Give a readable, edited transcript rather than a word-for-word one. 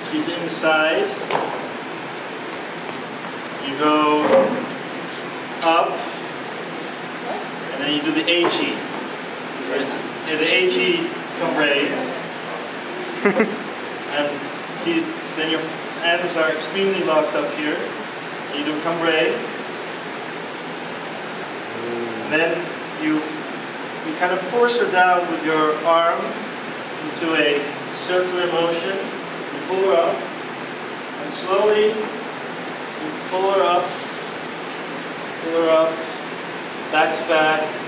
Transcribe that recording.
She's inside. You go up, and then you do the HE. The HE cambray. And see, then your hands are extremely locked up here. And you do cambray. And then you kind of force her down with your arm into a circular motion. You pull her up, and slowly you pull her up, back to back,